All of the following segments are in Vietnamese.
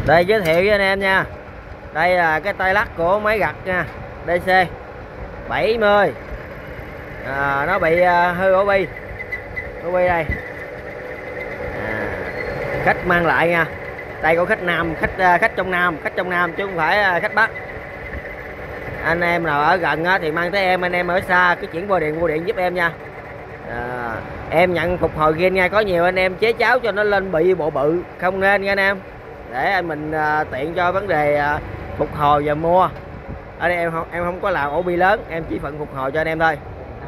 Đây giới thiệu với anh em nha. Đây là cái tay lắc của máy gặt nha, DC 70. Nó bị hư ổ bi. Ổ bi đây. Khách mang lại nha. Đây có khách Nam, khách trong Nam chứ không phải khách Bắc. Anh em nào ở gần thì mang tới em, anh em ở xa cứ chuyển bưu điện giúp em nha. Em nhận phục hồi ghiên nha, có nhiều anh em chế cháo cho nó lên bị bộ bự, không nên nha anh em, để mình tiện cho vấn đề phục hồi và mua. Ở đây em không có làm ổ bi lớn, em chỉ phận phục hồi cho anh em thôi.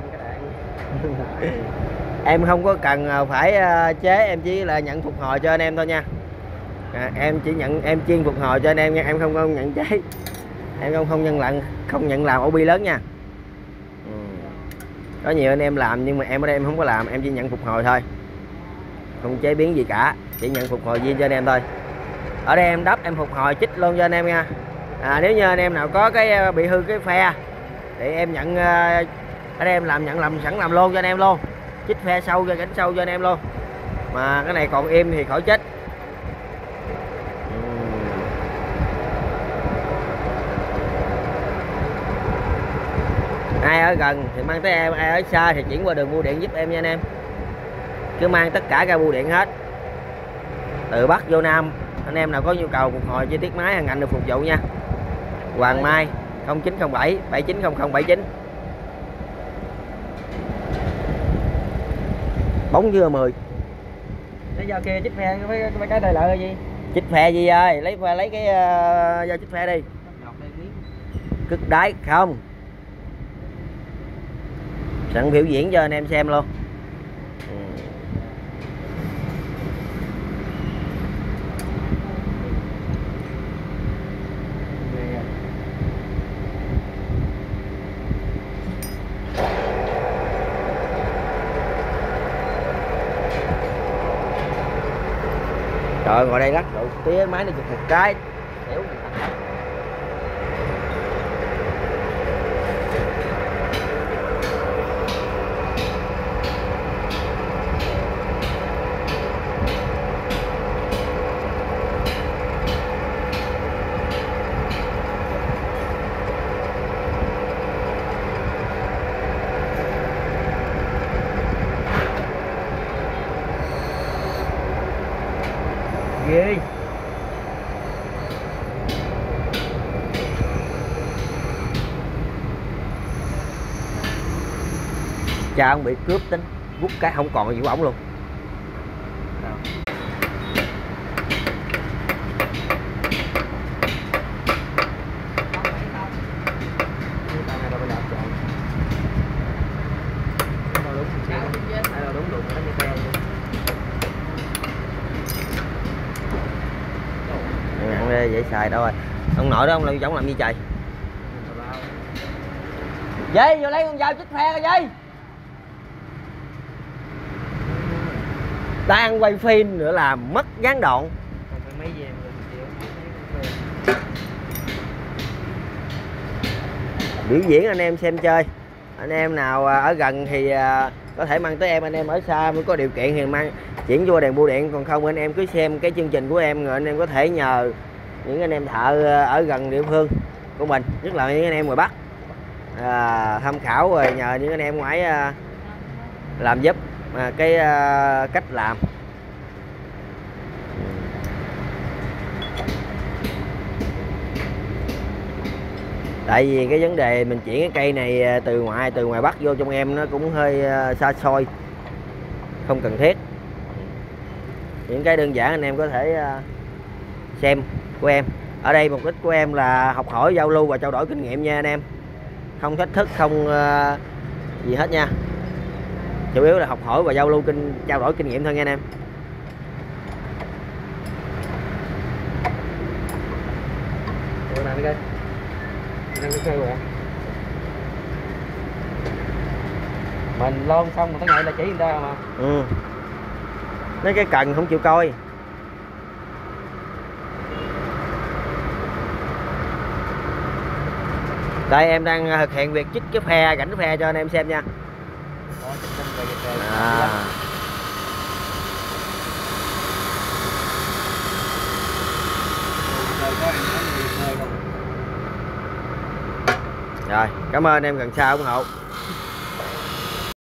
Em không có cần phải chế, em chỉ là nhận phục hồi cho anh em thôi nha. Em chỉ nhận, em chuyên phục hồi cho anh em nha, em không nhận chế, em không nhận làm ổ bi lớn nha. Có nhiều anh em làm nhưng mà em ở đây em không có làm, em chỉ nhận phục hồi thôi, không chế biến gì cả, chỉ nhận phục hồi riêng cho anh em thôi. Ở đây em đắp em phục hồi chích luôn cho anh em nha. Nếu như anh em nào có cái bị hư cái phe thì em nhận, ở đây em nhận sẵn làm luôn cho anh em luôn, chích phe sâu cho cánh sâu cho anh em luôn, mà cái này còn im thì khỏi chết. Ai ở gần thì mang tới em, ai ở xa thì chuyển qua đường bưu điện giúp em nha anh em. Cứ mang tất cả ra bưu điện hết, từ Bắc vô Nam. Anh em nào có nhu cầu phục hồi chi tiết máy hàng ngành được phục vụ nha. Hoàng Mai 0907 790079. Bóng dưa 10. Cái dao kia chích phe với cái đây là gì? Chích phe gì ơi, lấy cái dao chích phe đi. Cứt đáy không. Sẵn biểu diễn cho anh em xem luôn. Trời, ngồi đây lắc độ tía máy nó chụp một cái xéo. Ghê. Cha ông bị cướp tính, vút cái không còn gì của ổng luôn. Dễ xài đâu rồi. Ông nội đó ông làm giống làm gì trời. Dây vô lấy con dao chích phe coi dây. Đang quay phim nữa là mất gián đoạn. Biểu diễn anh em xem chơi. Anh em nào ở gần thì có thể mang tới em, anh em ở xa mới có điều kiện thì mang chuyển vô đèn bưu điện, còn không anh em cứ xem cái chương trình của em rồi anh em có thể nhờ những anh em thợ ở gần địa phương của mình, nhất là những anh em ngoài Bắc tham khảo rồi nhờ những anh em ngoài làm giúp cái cách làm. Tại vì cái vấn đề mình chuyển cái cây này từ ngoài Bắc vô trong em nó cũng hơi xa xôi, không cần thiết. Những cái đơn giản anh em có thể xem của em. Ở đây mục đích của em là học hỏi, giao lưu và trao đổi kinh nghiệm nha anh em, không thách thức, không gì hết nha, chủ yếu là học hỏi và giao lưu trao đổi kinh nghiệm thôi nha anh em. Mình lon xong rồi tới ngày là chỉ người ta mà. Nói cái cần không chịu coi. Đây em đang thực hiện việc chích cái phe, rãnh phe cho anh em xem nha. có em nói đi chơi luôn. Rồi, cảm ơn em gần xa ủng hộ.